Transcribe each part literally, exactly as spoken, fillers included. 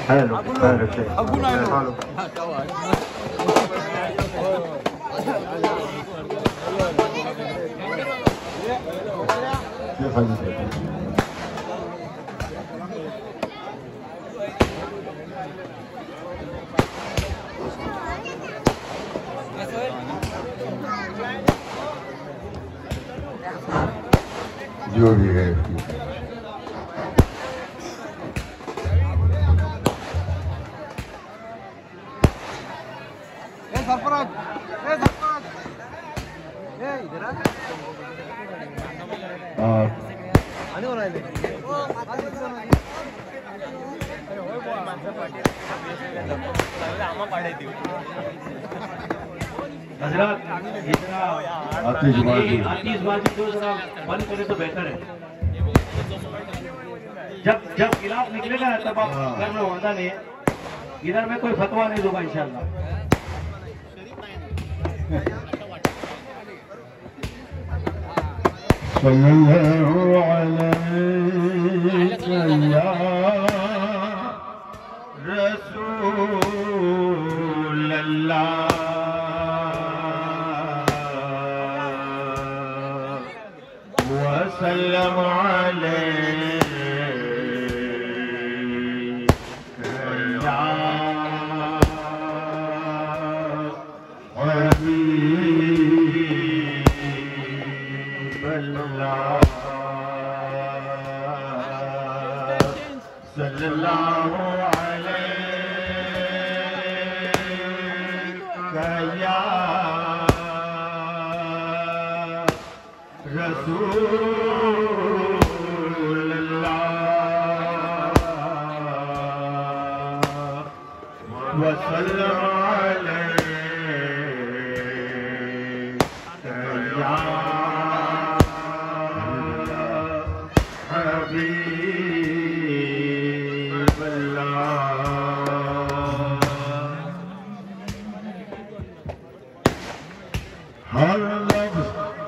حلو حلو شيء ابونا حلو जो भी है सरफराज ए सरफराज ए इधर आ आने वाला है अरे होय बो माणसं पाठी आम्हा पाडायची हजरत इतना आतिशबाजी आतिशबाजी को जरा बंद करे तो बेहतर है। जब जब गिलाफ निकलेगा तब आप करना होता नहीं। इधर में कोई फतवा नहीं दूंगा इंशाल्लाह। सल्लल्लाहु अलैहि या रसूल अल्लाह वसल्लम अलैका या हबीब अल्लाह सल्लल्लाहु अलैका या रसूल अल्लाह वसल्लम अलैका या हबीब अल्लाह। हर लफ्ज़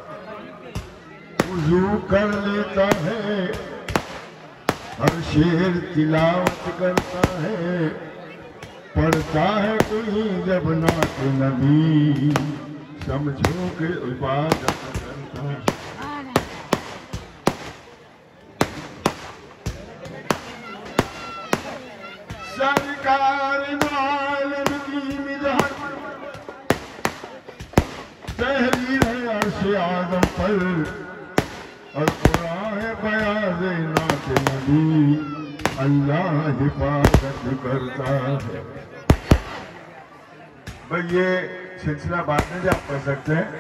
वुज़ू कर लेता है, हर शेर तिलावत करता है, पढ़ता है कोई जब नात नबी समझो के इबादत करता है। सरकार आलम की मिदहत तहरीर है अर्श आदम पर और कुरान है बयाज़ नात नबी अल्लाह हिफाजत करता है। भाई ये सिलसिला बाद में भी आप कर सकते हैं।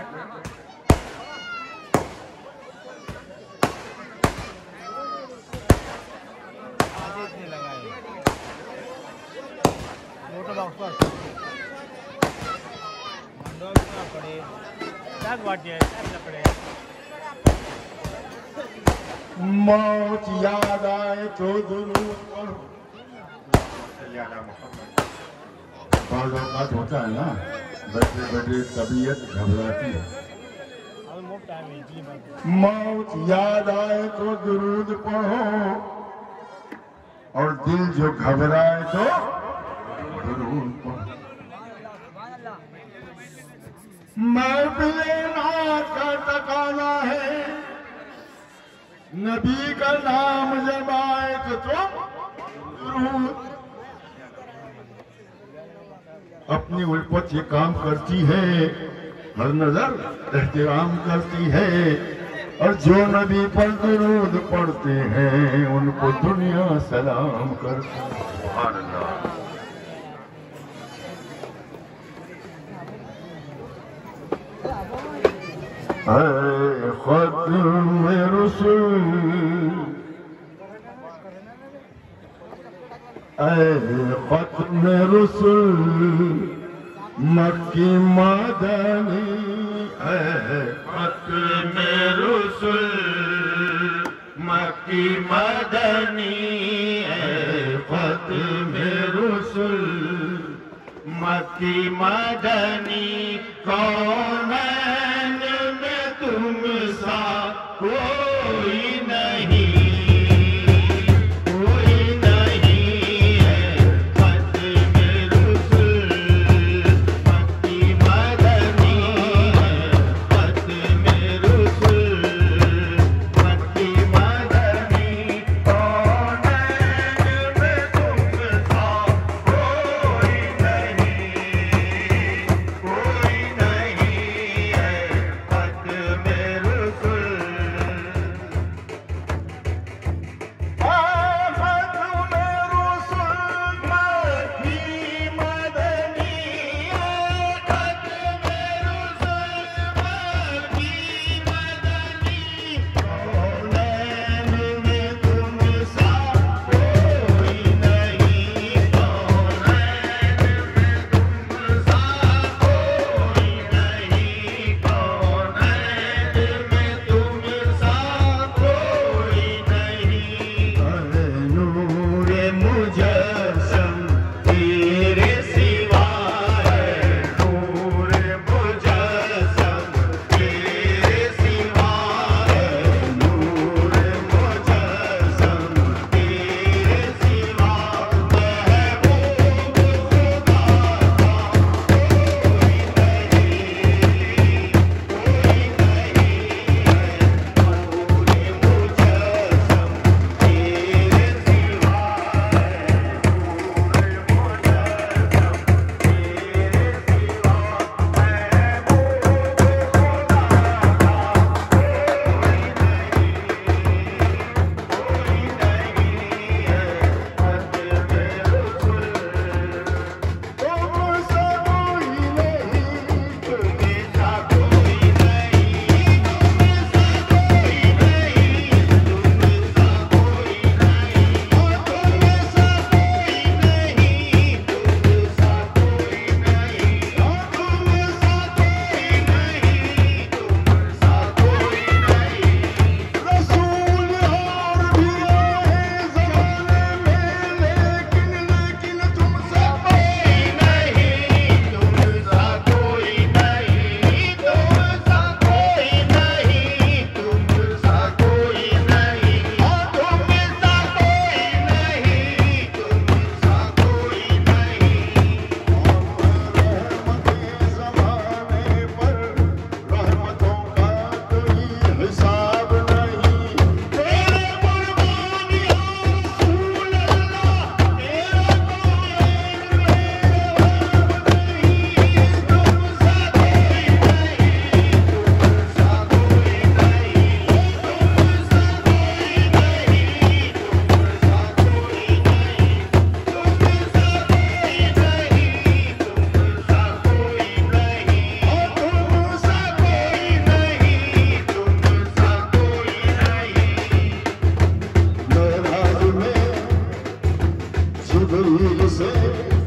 मौत याद आए तो दुरूद पढ़ो। बाल औकात होता है ना, बैठे बैठे तबीयत घबराती है। मौत याद आए तो दुरूद पढ़ो और दिल जो घबराए तो दुरूद पढ़ो। महफिल नात का तकाज़ा है, नबी का नाम जब आए तो तुम दुरूद। अपनी उल्फत ये काम करती है, हर नजर एहतराम करती है और जो नबी पर दुरूद पढ़ते हैं उनको दुनिया सलाम करती है। सुभान अल्लाह। ऐ ख़त्म रसूल, ऐ ख़त्म रसूल मक्की मदनी, ऐ ख़त्म रसूल मक्की मदनी, ऐ ख़त्म रसूल मक्की मदनी। कौन तुम सा कोई नहीं, कोई नहीं है जिब्रील से